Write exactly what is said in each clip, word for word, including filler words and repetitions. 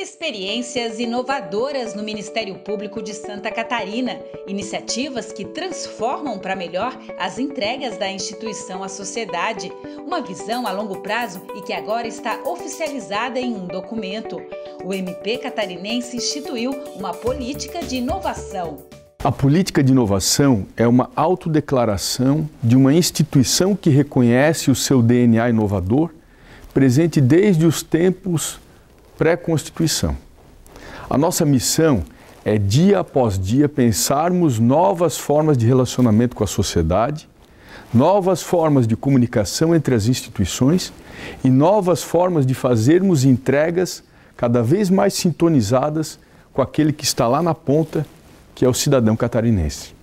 Experiências inovadoras no Ministério Público de Santa Catarina. Iniciativas que transformam para melhor as entregas da instituição à sociedade. Uma visão a longo prazo e que agora está oficializada em um documento. O M P catarinense instituiu uma política de inovação. A política de inovação é uma autodeclaração de uma instituição que reconhece o seu D N A inovador, presente desde os tempos pré-Constituição. A nossa missão é, dia após dia, pensarmos novas formas de relacionamento com a sociedade, novas formas de comunicação entre as instituições e novas formas de fazermos entregas cada vez mais sintonizadas com aquele que está lá na ponta, que é o cidadão catarinense.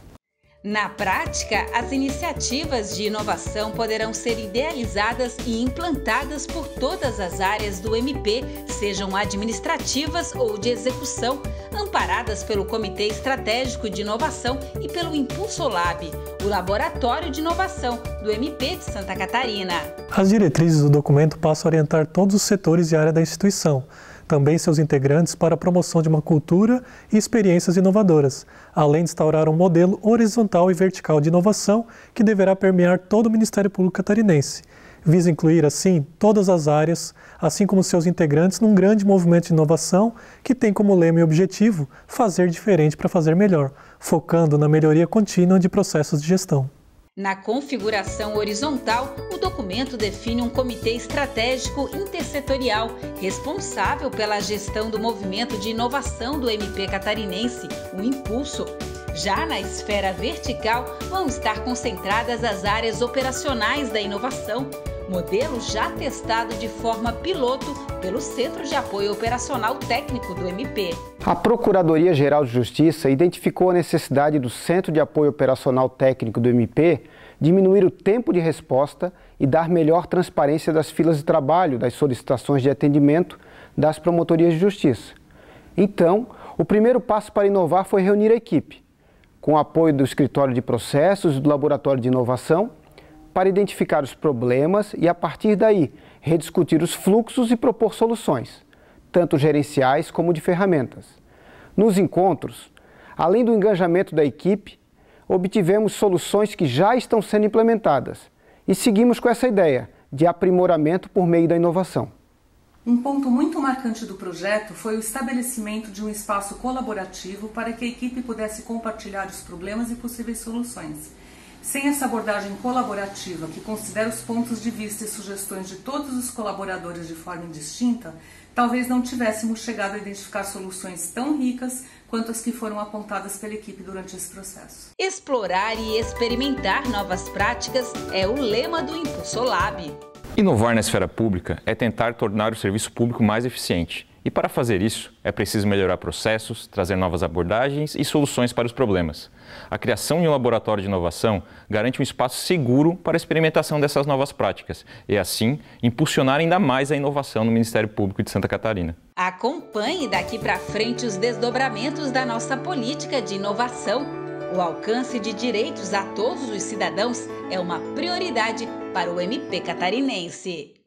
Na prática, as iniciativas de inovação poderão ser idealizadas e implantadas por todas as áreas do M P, sejam administrativas ou de execução, amparadas pelo Comitê Estratégico de Inovação e pelo ImpulsoLab, o laboratório de inovação do M P de Santa Catarina. As diretrizes do documento passam a orientar todos os setores e áreas da instituição, também seus integrantes, para a promoção de uma cultura e experiências inovadoras, além de instaurar um modelo horizontal e vertical de inovação que deverá permear todo o Ministério Público Catarinense. Visa incluir, assim, todas as áreas, assim como seus integrantes, num grande movimento de inovação que tem como lema e objetivo fazer diferente para fazer melhor, focando na melhoria contínua de processos de gestão. Na configuração horizontal, o documento define um comitê estratégico intersetorial responsável pela gestão do movimento de inovação do M P catarinense, o Impulso. Já na esfera vertical, vão estar concentradas as áreas operacionais da inovação, modelo já testado de forma piloto pelo Centro de Apoio Operacional Técnico do M P. A Procuradoria-Geral de Justiça identificou a necessidade do Centro de Apoio Operacional Técnico do M P diminuir o tempo de resposta e dar melhor transparência das filas de trabalho das solicitações de atendimento das promotorias de justiça. Então, o primeiro passo para inovar foi reunir a equipe, com o apoio do Escritório de Processos e do Laboratório de Inovação, para identificar os problemas e, a partir daí, rediscutir os fluxos e propor soluções, tanto gerenciais como de ferramentas. Nos encontros, além do engajamento da equipe, obtivemos soluções que já estão sendo implementadas e seguimos com essa ideia de aprimoramento por meio da inovação. Um ponto muito marcante do projeto foi o estabelecimento de um espaço colaborativo para que a equipe pudesse compartilhar os problemas e possíveis soluções. Sem essa abordagem colaborativa, que considera os pontos de vista e sugestões de todos os colaboradores de forma indistinta, talvez não tivéssemos chegado a identificar soluções tão ricas quanto as que foram apontadas pela equipe durante esse processo. Explorar e experimentar novas práticas é o lema do ImpulsoLab. Inovar na esfera pública é tentar tornar o serviço público mais eficiente. E para fazer isso, é preciso melhorar processos, trazer novas abordagens e soluções para os problemas. A criação de um laboratório de inovação garante um espaço seguro para a experimentação dessas novas práticas e, assim, impulsionar ainda mais a inovação no Ministério Público de Santa Catarina. Acompanhe daqui para frente os desdobramentos da nossa política de inovação. O alcance de direitos a todos os cidadãos é uma prioridade para o M P catarinense.